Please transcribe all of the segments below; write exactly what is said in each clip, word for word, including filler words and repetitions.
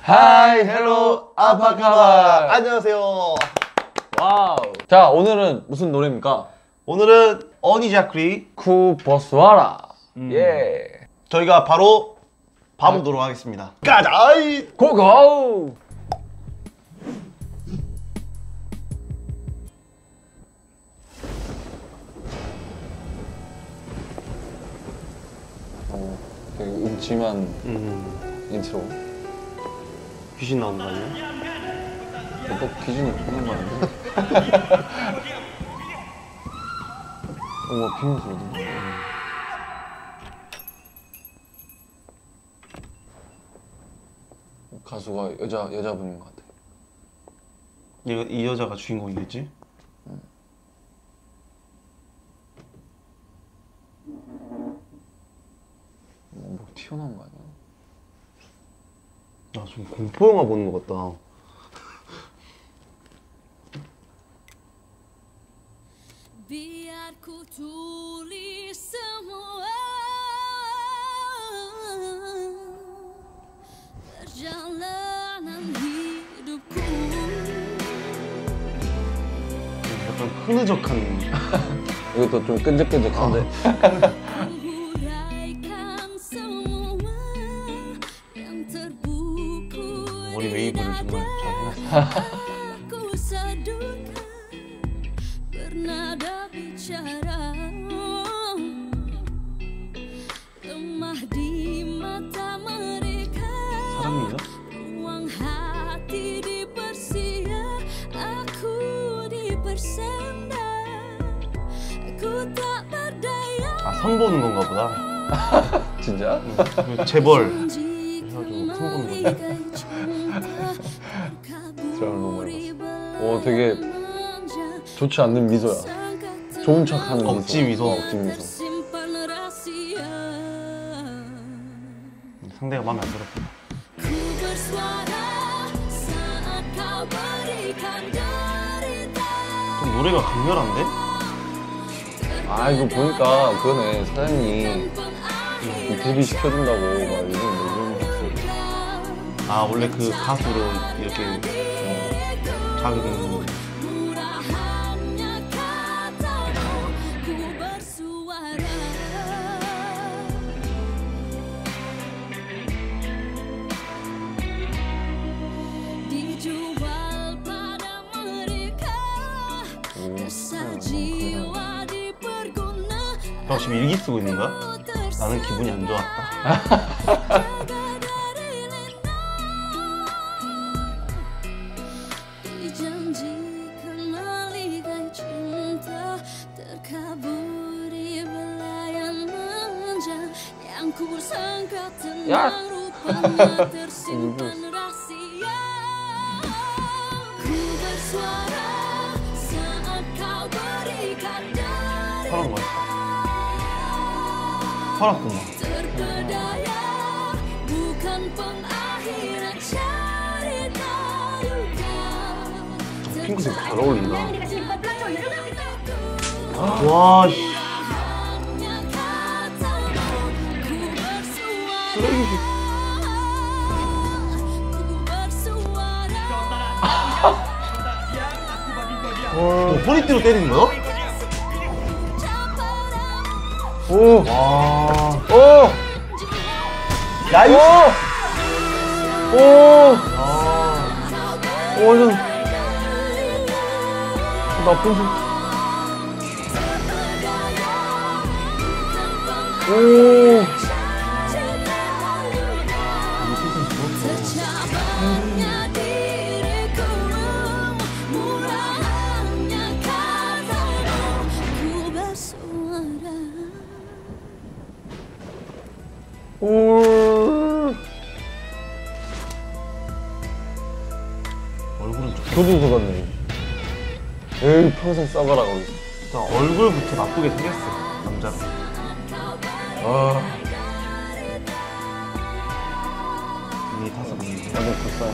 하이 헬로 아파카바. 안녕하세요. 와우. 자, 오늘은 무슨 노래입니까? 오늘은 어니자크리 쿠보스와라. 음. 예. 저희가 바로 봐보도록 아. 하겠습니다. 가자. 고고. 어, 되게 음침한 음. 인트로. 귀신 나오는 거 아니야? 또 귀신이 보는 거 아닌데? 어머, 비명 소리 듣는다. 가수가 여자, 여자분인 것 같아. 이, 이 여자가 주인공이겠지? 응. 뭐 튀어나온 거 아니야? 나 좀 공포영화 보는 것 같다. Biar ku tulis semua perjalanan hidupku. 약간 흐느적한. 이것도 좀 끈적끈적한데. 머리 웨이브를 정말 잘 해놨어. 사람이죠? 아, 선 보는 건가 보다. 진짜? 응. 재벌 해가지고 선 보는 건데. 드라마 너무 많이 봤어. 오, 되게 좋지 않는 미소야. 좋은 척하는 미소. 억지 미소. 어, 억지 미소. 상대가 마음에 안 들었어. 좀 노래가 강렬한데? 아, 이거 보니까 그거네. 사장님이 데뷔 시켜준다고 막 요즘 요즘 했어. 아, 원래 그 가수로 이렇게 어, 자극이 있는 거지. 형 지금 일기 쓰고 있는 거야? 나는 기분이 안 좋았다. 야! 허락 뭐야? 허락구만. 핑크색 잘 어울린다. 와, 씨. 쓰레기지. 너 허리띠로 때리는 거야? 오! 와. 오! 야, 이 오! 오! 아. 오, 완전 나쁜 소. 오! 오. 얼굴은 좀. 교도소 같네. 에이, 평생 싸가라 거기. 일단 얼굴부터 나쁘게 생겼어, 남자가. 아, 이미 타서 봤는데. 완전 불쌍해.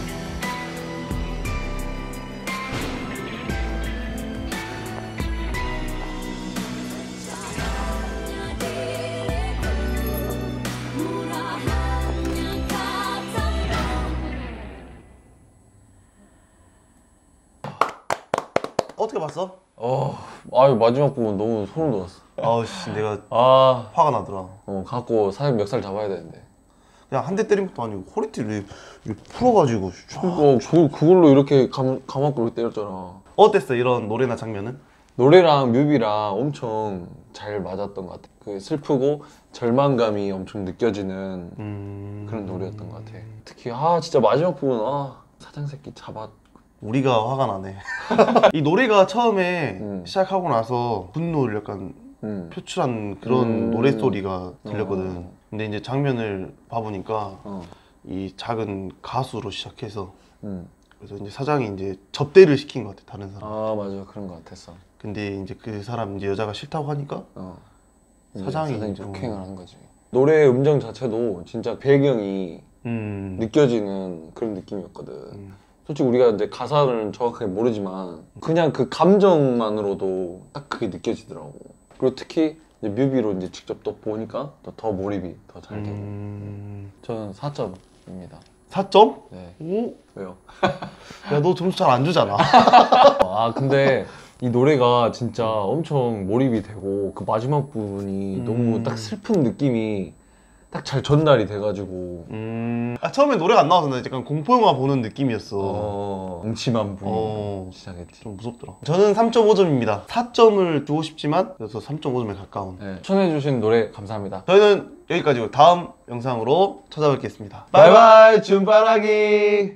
어떻게 봤어? 어, 아유 마지막 부분 너무 소름 돋았어. 아우씨 내가 아, 화가 나더라. 어 갖고 사실 멱살 잡아야 되는데. 그냥 한 대 때린 것도 아니고 허리띠를 이렇게 풀어가지고. 어, 그 그걸로 이렇게 감 감았고 이렇게 때렸잖아. 어땠어 이런 노래나 장면은? 노래랑 뮤비랑 엄청 잘 맞았던 것 같아. 그 슬프고 절망감이 엄청 느껴지는 음... 그런 노래였던 것 같아. 특히 아 진짜 마지막 부분 아 사장 새끼 잡아. 우리가 화가 나네. 이 노래가 처음에 음. 시작하고 나서 분노를 약간 음. 표출한 그런 음. 노래 소리가 들렸거든. 어. 근데 이제 장면을 봐보니까 어. 이 작은 가수로 시작해서 음. 그래서 이제 사장이 이제 접대를 시킨 것 같아 다른 사람. 아 맞아 그런 것 같았어. 근데 이제 그 사람 이제 여자가 싫다고 하니까 어. 사장이 사장이 좀- 폭행을 한 거지. 노래 음정 자체도 진짜 배경이 음. 느껴지는 그런 느낌이었거든. 음. 솔직히 우리가 이제 가사를 정확하게 모르지만 그냥 그 감정만으로도 딱 그게 느껴지더라고. 그리고 특히 이제 뮤비로 이제 직접 또 보니까 또 더 몰입이 더 잘 되고. 음... 저는 사 점입니다. 사 점? 네. 오? 왜요? 야 너 점수 잘 안 주잖아. 아 근데 이 노래가 진짜 엄청 몰입이 되고 그 마지막 부분이 음. 너무 딱 슬픈 느낌이 딱 잘 전달이 돼가지고 음... 아 처음에 노래가 안 나와서 나 약간 공포영화 보는 느낌이었어. 어, 음침한 분위기 어. 시작했지. 좀 무섭더라. 저는 삼 점 오 점입니다. 사 점을 주고 싶지만 그래서 삼 점 오 점에 가까운. 네, 추천해주신 노래 감사합니다. 저희는 여기까지고 다음 영상으로 찾아뵙겠습니다. 바이바이 줌바라기.